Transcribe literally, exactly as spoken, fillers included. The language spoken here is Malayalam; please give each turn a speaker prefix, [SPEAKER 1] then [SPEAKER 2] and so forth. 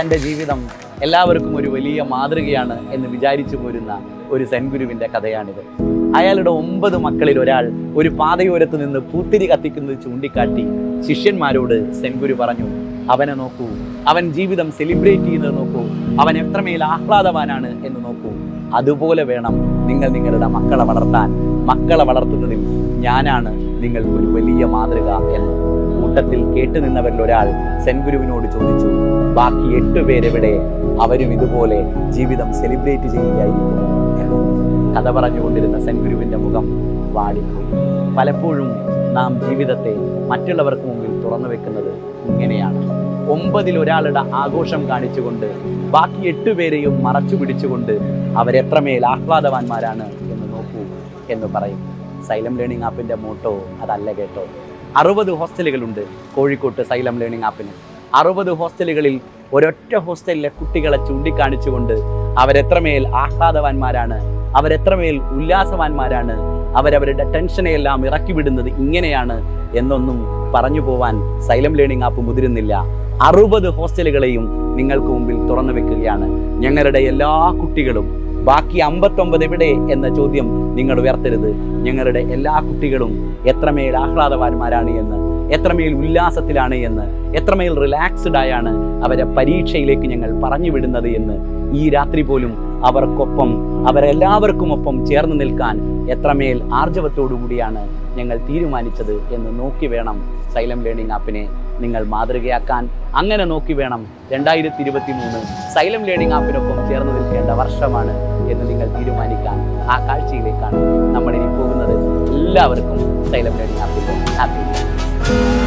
[SPEAKER 1] തൻ്റെ ജീവിതം എല്ലാവർക്കും ഒരു വലിയ മാതൃകയാണ് എന്ന് വിചാരിച്ചു പോരുന്ന ഒരു സെൻഗുരുവിൻ്റെ കഥയാണിത്. അയാളുടെ ഒമ്പത് മക്കളിൽ ഒരാൾ ഒരു പാതയോരത്ത് നിന്ന് പൂത്തിരി കത്തിക്കുന്നത് ചൂണ്ടിക്കാട്ടി ശിഷ്യന്മാരോട് സെൻഗുരു പറഞ്ഞു, അവനെ നോക്കൂ, അവൻ ജീവിതം സെലിബ്രേറ്റ് ചെയ്യുന്നത് നോക്കൂ, അവൻ എത്രമേൽ ആഹ്ലാദവാനാണ് എന്ന് നോക്കൂ. അതുപോലെ വേണം നിങ്ങൾ നിങ്ങളുടെ മക്കളെ വളർത്താൻ. മക്കളെ വളർത്തുന്നതിൽ ഞാനാണ് നിങ്ങൾക്കൊരു വലിയ മാതൃക എന്ന്. കൂട്ടത്തിൽ കേട്ടുനിന്നവരിൽ ഒരാൾ സെൻഗുരുവിനോട് ചോദിച്ചു, ബാക്കി എട്ട് പേരെവിടെ? അവരും ഇതുപോലെ ജീവിതം സെലിബ്രേറ്റ് ചെയ്യുകയായിരിക്കും എന്ന്. കഥ പറഞ്ഞുകൊണ്ടിരുന്ന സെൻഗുരുവിൻ്റെ മുഖം വാടിപ്പോയി. പലപ്പോഴും നാം ജീവിതത്തെ മറ്റുള്ളവർക്ക് മുമ്പിൽ തുറന്നു വെക്കുന്നത് ഇങ്ങനെയാണ്. ഒമ്പതിൽ ഒരാളുടെ ആഘോഷം കാണിച്ചുകൊണ്ട് ബാക്കി എട്ടുപേരെയും മറച്ചു പിടിച്ചുകൊണ്ട് അവരെത്രമേൽ ആഹ്ലാദവാന്മാരാണ് എന്ന് നോക്കൂ എന്ന് പറയും. സൈലം ലേണിംഗ് ആപ്പിൻ്റെ മോട്ടോ അതല്ല കേട്ടോ. അറുപത് ഹോസ്റ്റലുകളുണ്ട് കോഴിക്കോട്ട് സൈലം ലേണിംഗ് ആപ്പിന്. അറുപത് ഹോസ്റ്റലുകളിൽ ഒരൊറ്റ ഹോസ്റ്റലിലെ കുട്ടികളെ ചൂണ്ടിക്കാണിച്ചുകൊണ്ട് അവരെത്രമേൽ ആഹ്ലാദവാന്മാരാണ്, അവരെത്രമേൽ ഉല്ലാസവാന്മാരാണ്, അവരവരുടെ ടെൻഷനെയെല്ലാം ഇറക്കി വിടുന്നത് ഇങ്ങനെയാണ് എന്നൊന്നും പറഞ്ഞു പോവാൻ സൈലം ലേണിംഗ് ആപ്പ് മുതിരുന്നില്ല. അറുപത് ഹോസ്റ്റലുകളെയും നിങ്ങൾക്ക് മുമ്പിൽ തുറന്നു വെക്കുകയാണ്. ഞങ്ങളുടെ എല്ലാ കുട്ടികളും, ബാക്കി അമ്പത്തൊമ്പത് എവിടെ എന്ന ചോദ്യം നിങ്ങൾ ഉയർത്തരുത്. ഞങ്ങളുടെ എല്ലാ കുട്ടികളും എത്രമേൽ ആഹ്ലാദവാന്മാരാണ് എന്ന്, എത്രമേൽ ഉല്ലാസത്തിലാണ് എന്ന്, എത്രമേൽ റിലാക്സ്ഡ് ആയാണ് അവരെ പരീക്ഷയിലേക്ക് ഞങ്ങൾ പറഞ്ഞു വിടുന്നത് എന്ന് ഈ രാത്രി പോലും അവർക്കൊപ്പം, അവരെല്ലാവർക്കുമൊപ്പം ചേർന്ന് നിൽക്കാൻ എത്രമേൽ ആർജവത്തോടു കൂടിയാണ് ഞങ്ങൾ തീരുമാനിച്ചത് എന്ന് നോക്കി വേണം സൈലം ലേണിംഗ് ആപ്പിനെ നിങ്ങൾ മാതൃകയാക്കാൻ. അങ്ങനെ നോക്കി വേണം രണ്ടായിരത്തി ഇരുപത്തി മൂന്ന് സൈലം ലേണിംഗ് ആപ്പിനൊപ്പം ചേർന്ന് നിൽക്കേണ്ട വർഷമാണ് എന്ന് നിങ്ങൾ തീരുമാനിക്കാൻ. ആ കാഴ്ചയിലേക്കാണ് നമ്മളിനി പോകുന്നത്. എല്ലാവർക്കും സൈലം ലേണിംഗ് ആപ്പിൻ്റെ ഹാപ്പി.